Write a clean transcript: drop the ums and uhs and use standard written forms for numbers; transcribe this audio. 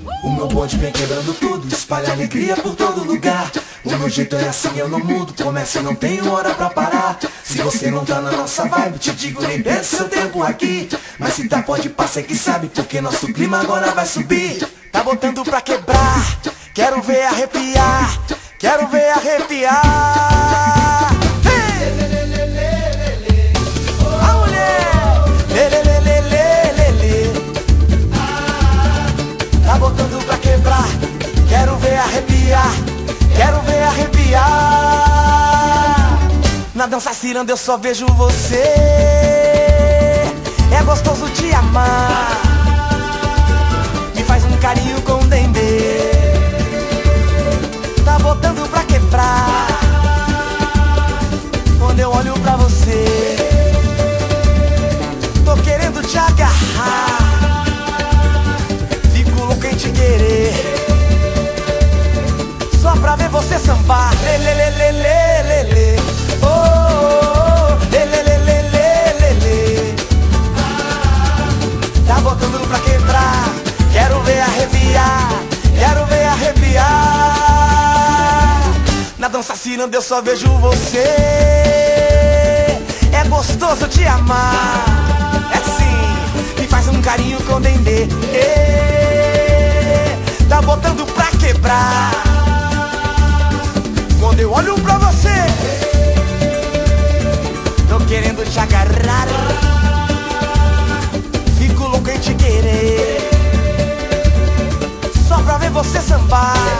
O meu bonde vem quebrando tudo, espalha alegria por todo lugar. O meu jeito é assim, eu não mudo, começo e não tenho hora pra parar. Se você não tá na nossa vibe, te digo, nem perca seu tempo aqui. Mas se tá, pode passar que sabe, porque nosso clima agora vai subir. Tá botando pra quebrar, quero ver arrepiar, quero ver arrepiar. A mulher, lelelelelelele. Tá botando pra quebrar, quero ver arrepiar, quero ver arrepiar. Na dança ciranda eu só vejo você. É gostoso te amar, me faz um carinho com dendê. Tá botando pra quebrar, quando eu olho pra você. Tô querendo te agarrar, fico louco em te querer, só pra ver você sambar. Lelelelelelele. Oh, oh, oh. Lelelelelelele. Tá botando pra quebrar, quero ver arrepiar, quero ver arrepiar. Na dança ciranda eu só vejo você. É gostoso te amar, é sim, me faz um carinho com dendê. Tá botando pra quebrar, quando eu olho pra você. Tô querendo te agarrar, fico louco em te querer, só pra ver você sambar.